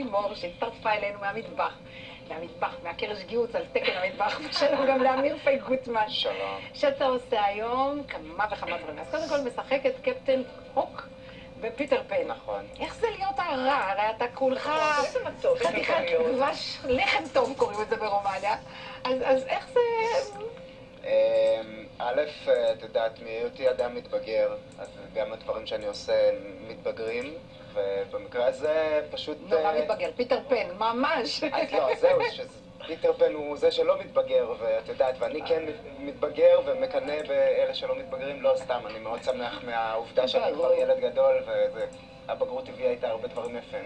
מור שהצטרפה אלינו מהמטבח, מהקרש גיוץ על תקן המטבח, ושלום גם לאמיר פי גוטמן. שלום. שאתה עושה היום כמה וכמה דברים. אז קודם כל משחק את קפטן הוק ופיטר פן. נכון. איך זה להיות הרע? הרי אתה כולך חתיכת דבש, לחם טוב קוראים את זה ברומניה. אז איך זה... א', את יודעת, מהיותי אדם מתבגר, אז גם הדברים שאני עושה מתבגרים, ובמקרה הזה פשוט... נורא מתבגר, פיטר פן, ממש. אז לא, זהו, פיטר פן הוא זה שלא מתבגר, ואת יודעת, ואני כן מתבגר ומקנא באלה שלא מתבגרים, לא סתם, אני מאוד שמח מהעובדה שאני כבר ילד גדול, והבגרות הביאה איתה הרבה דברים יפים.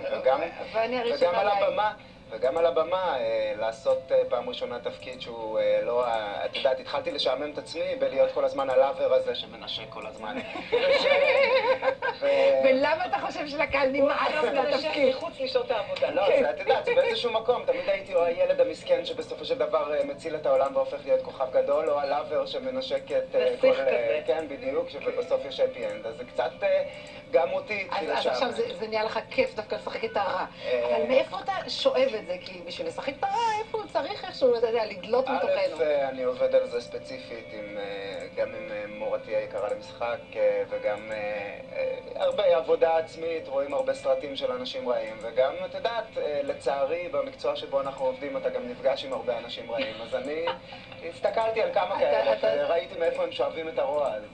וגם על הבמה, לעשות פעם ראשונה תפקיד שהוא לא... את יודעת, התחלתי לשעמם את עצמי בלהיות כל הזמן הלאבר הזה שמנשק כל הזמן. ולמה אתה חושב שלקהל נמאס לתפקיד? חוץ לשעות העבודה. לא, את יודעת, זה באיזשהו מקום. תמיד הייתי או הילד המסכן שבסופו של דבר מציל את העולם והופך להיות כוכב גדול, או הלאבר שמנשק את כל... כן, בדיוק, שבסוף יש אפי אנד. אז זה קצת גם אותי התחיל לשעמם. אז עכשיו זה נהיה לך כיף דווקא לשחק את הרע. אבל מאיפה אתה שואב את זה? כי בשביל לשחק את הרע, איפה הוא צריך איכשהו, אתה יודע, לדלות מתוכנו? אני עובד על זה ספציפית, גם עם מורתי היקרה למשחק, וגם הרבה עבודה עצמית, רואים הרבה סרטים של אנשים רעים, וגם, את יודעת, לצערי, במקצוע שבו אנחנו עובדים, אתה גם נפגש עם הרבה אנשים רעים, אז אני הסתכלתי על כמה כאלה, וראיתי מאיפה הם שואבים את הרוע, אז...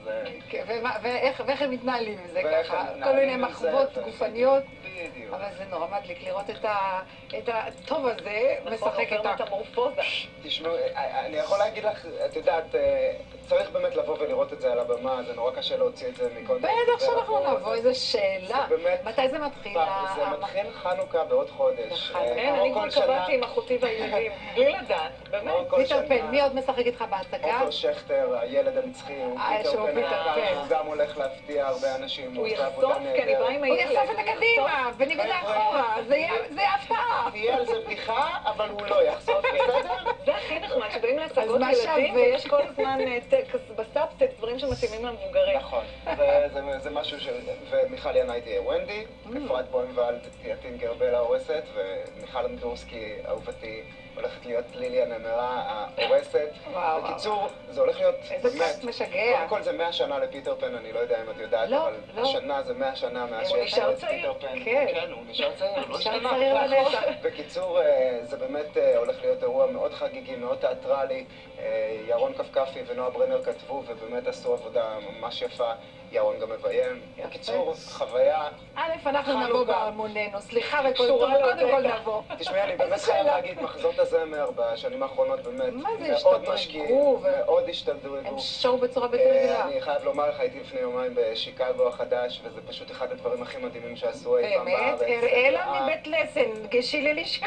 ואיך הם מתנהלים עם זה ככה? כל מיני מחוות גופניות. בדיוק. אבל זה נורא מדליק לראות את הטוב הזה משחק את המורפוזה. תשמעו, אני יכול להגיד לך, את יודעת, צריך באמת לבוא ולראות את זה על הבמה, זה נורא קשה להוציא את זה מכל... בטח שאנחנו נבוא, איזו שאלה. מתי זה מתחיל? זה מתחיל חנוכה בעוד חודש. כן, אני כבר קבעתי עם אחותי והילדים, בלי לדעת, באמת. פיטר פן, מי עוד משחק איתך בהצגה? עופר שכטר, הילד המצחי, הוא פיטר פן, הוא גם הולך להפתיע הרבה אנשים. הוא יחשוף, כי אני באה עם הילד. הוא יחשוף את הקדימה, בניגוד לאחורה, זה יהיה הפתעה. תהיה על זה בדיחה, אבל הוא לא יחשוף, בסדר? זה הכי נחמד, שבאים להצגות ילדים, ויש כל הזמן בסאבטקסט דברים שמתאימים למבוגרים. נכון, זה משהו ש... ומיכל ינאי תהיה ונדי, אפרת בוימוולד תהיה טינקר בל ההורסת, ומיכל אמדורסקי, אהובתי, הולכת להיות לילי הנמרה ההורסת. בקיצור, זה הולך להיות... איזה קאסט משגע. קודם כל זה 100 שנה לפיטר פן, אני לא יודע אם את יודעת, אבל השנה זה 100 שנה מאז שיש את פיטר פן. כן, הוא נשאר צעיר, לא נשאר צעיר לנצח. בקיצור, זה באמת הולך להיות אירוע מאוד חגיגי, מאוד תיאטרלי. ירון קפקפי ונועה ברנר כתבו ובאמת עשו עבודה ממש יפה. ירון גם מביים. בקיצור, חוויה... אנחנו נבוא בהמוננו, סליחה וקודם כל נבוא. תשמעי, אני באמת חייב להגיד, מחזות הזמר בשנים האחרונות באמת מאוד משקיעים, מאוד השתדרגו. הם שואו בצורה בלתי רגילה. אני חייב לומר לך, הייתי לפני יומיים בשיקגו החדש, וזה פשוט אחד הדברים הכי מדהימים שעשו אי פעם בארץ. באמת? אראלה מבית לסן, גשי ללשכתי.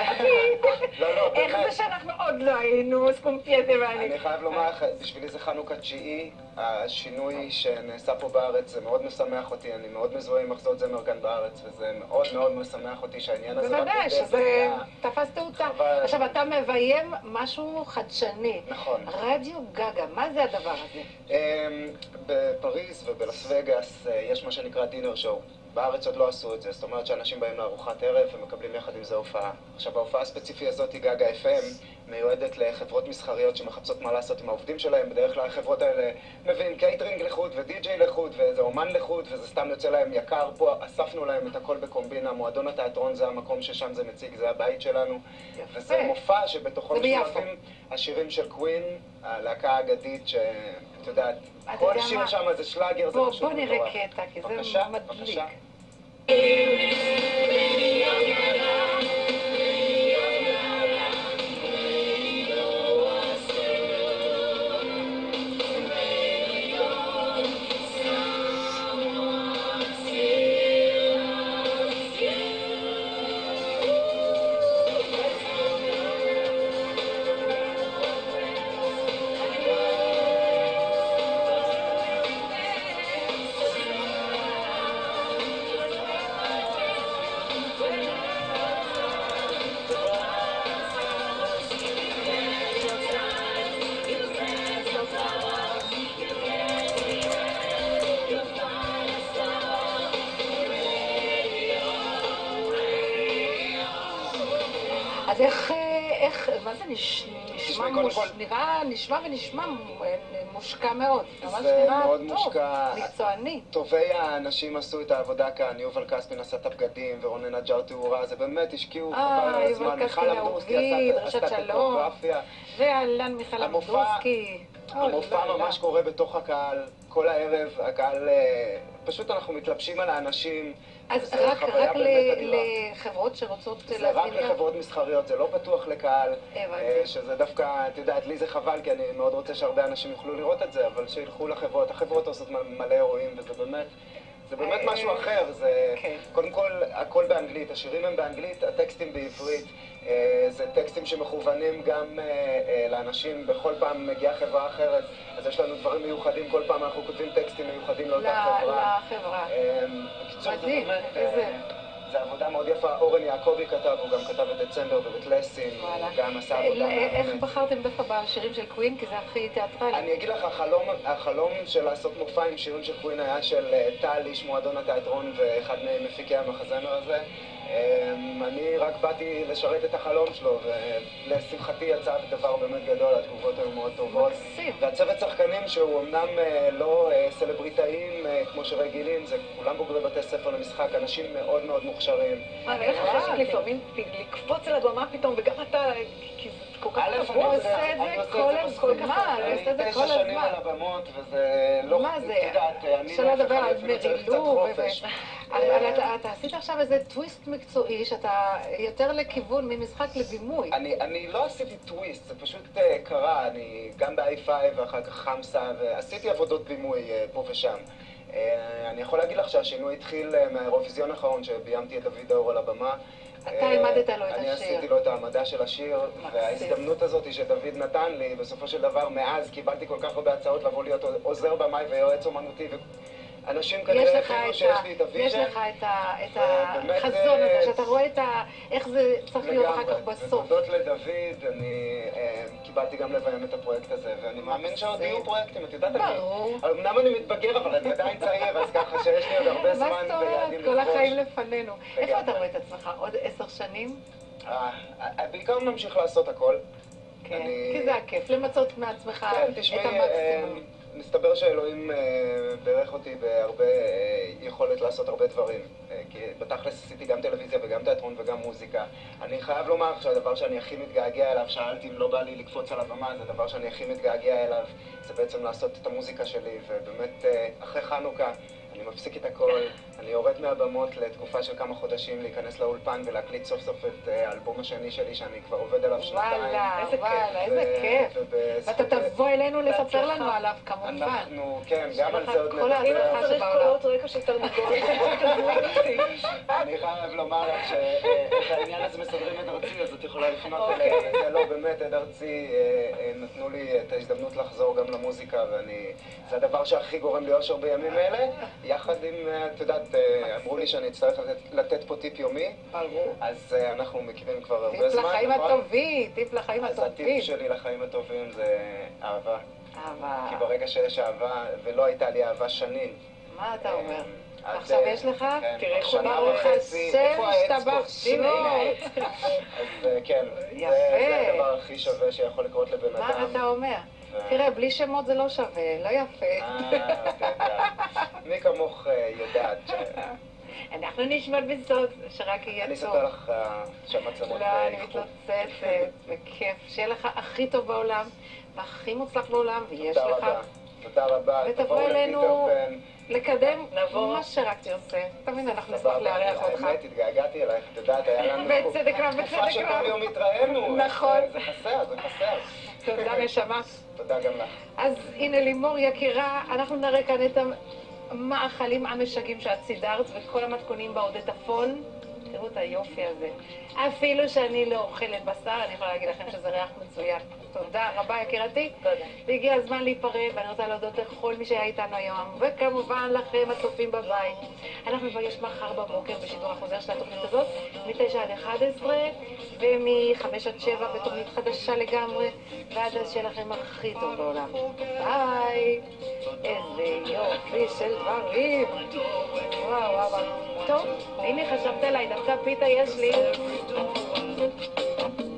איך זה שאנחנו עוד לא היינו, סקומפייטה ואני. אני חייב לומר לך, בשבילי זה חנוכה תשיעי, השינוי שנעשה פה בארץ, זה מאוד משמח אותי, אני מאוד מזוהה עם מחזות זמר כאן בארץ, וזה מאוד מאוד משמח אותי שהעניין הזה... בוודאי, שזה תפס תאוצה. עכשיו, אתה מביים משהו חדשני. נכון. רדיו גגה, מה זה הדבר הזה? בפריז ובלס וגאס יש מה שנקרא דינר שואו. בארץ עוד לא עשו את זה, זאת אומרת שאנשים באים לארוחת ערב ומקבלים יחד עם זה הופעה. עכשיו, ההופעה הספציפית הזאת, גגה FM, מיועדת לחברות מסחריות שמחפשות מה לעשות עם העובדים שלהם. בדרך כלל החברות האלה מביאים קייטרינג לחוד ודי-ג'יי לחוד ואיזה אומן לחוד, וזה סתם יוצא להם יקר. פה אספנו להם את הכל בקומבינה. מועדון התיאטרון זה המקום ששם זה מציג, זה הבית שלנו. וזה מופע שבתוכו משולבים השירים של קווין, הלהקה האגדית שאת יודעת, כל שיר שם זה שלאגר, זה פשוט בוא נראה קטע, כי זה מדליק. אז מה זה נשמע ונשמע מושקע מאוד. זה מאוד מושקע. מקצועני. טובי האנשים עשו את העבודה כאן, יובל כספין עשה את הבגדים, ורונן נג'אר תאורה, זה באמת השקיעו חבל על הזמן. יובל כספין אהובי, דרשת שלום, ואלן מיכל אמדורסקי. המופע ממש קורה בתוך הקהל, כל הערב, הקהל, פשוט אנחנו מתלבשים על האנשים. אז רק לחברות שרוצות זה רק לחברות מסחריות, זה לא פתוח לקהל, שזה דווקא, את יודעת, לי זה חבל, כי אני מאוד רוצה שהרבה אנשים יוכלו לראות את זה, אבל שילכו לחברות, החברות עושות מלא אירועים, וזה באמת משהו אחר, זה קודם כל הכל באנגלית, השירים הם באנגלית, הטקסטים בעברית, זה טקסטים שמכוונים גם לאנשים, בכל פעם מגיעה חברה אחרת, אז יש לנו דברים מיוחדים, כל פעם אנחנו כותבים טקסטים מיוחדים לאותה חברה. בקיצור, זה באמת, זה עבודה מאוד יפה, אורן יעקבי כתב, הוא גם כתב את דצמבר בבית לסין, הוא גם עשה עבודה. איך בחרתם דווקא בשירים של קווין? כי זה הכי תיאטרלי. אני אגיד לך, החלום של לעשות מופע עם שירים של קווין היה של טל, איש מועדון התיאטרון ואחד ממפיקי המחזמר הזה. אני רק באתי לשרת את החלום שלו, ולשמחתי יצא דבר באמת גדול, התגובות היו מאוד טובות. והצוות שחקנים שהוא אמנם לא סלבריטאים כמו שרגילים, זה כולם בוגרי בתי ספר למשחק, אנשים מאוד מאוד מוכשרים. איך חשבת לפעמים לקפוץ על הבמה פתאום, וגם אתה, כי זה כל כך טוב, הוא עושה את זה כל הזמן, אני 9 שנים על הבמות, וזה לא... מה זה? שלא לדבר על מרילו, אבל אתה עשית עכשיו איזה טוויסט מקצועי שאתה יותר לכיוון ממשחק לבימוי. אני לא עשיתי טוויסט, זה פשוט קרה, אני גם ב-i5 ואחר כך חמסה, ועשיתי עבודות בימוי פה ושם. אני יכול להגיד לך שהשינוי התחיל מהאירוויזיון האחרון שביימתי את דוד האור על הבמה. אתה העמדת לו את השיר. אני עשיתי לו את העמדה של השיר, וההזדמנות הזאת שדוד נתן לי, בסופו של דבר מאז קיבלתי כל כך הרבה הצעות לבוא להיות עוזר במאי ויועץ אומנותי. אנשים כנראה הבינו שיש לי את הוויז'ן. יש לך את החזון הזה, שאתה רואה איך זה צריך להיות אחר כך בסוף. ותודות לדוד, אני קיבלתי גם לביים את הפרויקט הזה, ואני מאמין שעוד יהיו פרויקטים, את יודעת, אמנם אני מתבגר, אבל אני עדיין צעיר, אז ככה שיש לי עוד הרבה זמן ויעדים לכבוש. כל החיים לפנינו. איפה אתה רואה את עצמך? עוד 10 שנים? בעיקר נמשיך לעשות הכל. כן, כי זה הכיף, למצות מעצמך את המקסימום. מסתבר שאלוהים ברך אותי בהרבה יכולת לעשות הרבה דברים. כי בתכלס עשיתי גם טלוויזיה וגם תיאטרון וגם מוזיקה. אני חייב לומר שהדבר שאני הכי מתגעגע אליו, שאלתי אם לא בא לי לקפוץ על הבמה, זה הדבר שאני הכי מתגעגע אליו, זה בעצם לעשות את המוזיקה שלי. ובאמת אחרי חנוכה אני מפסיק את הכל, אני יורד מהבמות לתקופה של כמה חודשים להיכנס לאולפן ולהקליט סוף סוף את האלבום השני שלי שאני כבר עובד עליו שנתיים. וואלה, איזה כיף. ואתה תבוא אלינו לספר לנו עליו כמובן. אנחנו, כן, גם על זה עוד נדבר. אם אתה צריך קולות רקע של תרנגולת, אני חייב לומר לך שאת העניין הזה מסדרים את ארצי, אז את יכולה לפנות אליי. זה לא, באמת, את ארצי נתנו לי את ההזדמנות לחזור גם למוזיקה, זה הדבר שהכי גורם לי אושר בימים אלה. יחד עם, את יודעת, אמרו לי שאני אצטרך לתת פה טיפ יומי, אז אנחנו מכירים כבר הרבה זמן. טיפ לחיים הטובים, טיפ לחיים הטובים. אז הטיפ שלי לחיים הטובים זה אהבה. אהבה. כי ברגע שיש אהבה, ולא הייתה לי אהבה שנים. מה אתה אומר? עכשיו יש לך? תראה, ברוך השם, השתבח שמו. אז כן, זה הדבר הכי שווה שיכול לקרות לבן אדם. מה אתה אומר? תראה, בלי שמות זה לא שווה, לא יפה. מי כמוך יודעת ש... אנחנו נשמע בסוד, שרק יהיה טוב. אני אספר לך שהמצלמות... לא, אני מתלוצצת, בכיף. שיהיה לך הכי טוב בעולם, והכי מוצלח בעולם, ויש לך... תודה רבה. ותבוא אלינו לקדם מה שרק תרצה. תמיד אנחנו נשמח לארח אותך. באמת, התגעגעתי אלייך, את יודעת, היה לנו בצדק רב, בצדק רב. תקופה שכל יום התראינו. נכון. זה חסר, זה חסר. תודה נשמה. תודה גם לך. אז הנה לימור יקירה, אנחנו נראה כאן את המאכלים המשגעים שאת סידרת וכל המתכונים בעודתפון. תראו את היופי הזה. אפילו שאני לא אוכלת בשר, אני יכולה להגיד לכם שזה ריח מצוין. תודה רבה יקירתי. תודה. והגיע הזמן להיפרד, ואני רוצה להודות לכל מי שהיה איתנו היום, וכמובן לכם הצופים בבית. אנחנו נפגש מחר בבוקר בשידור החוזר של התוכנית הזאת, מ-9 עד 11, ומ-5 עד 7 בתוכנית חדשה לגמרי, ועד אז שיהיה לכם הכי טוב בעולם. ביי! איזה יופי של דברים! וואו וואו וואו. טוב, הנה חשבת עליי, דווקא פיתה יש לי. ביי.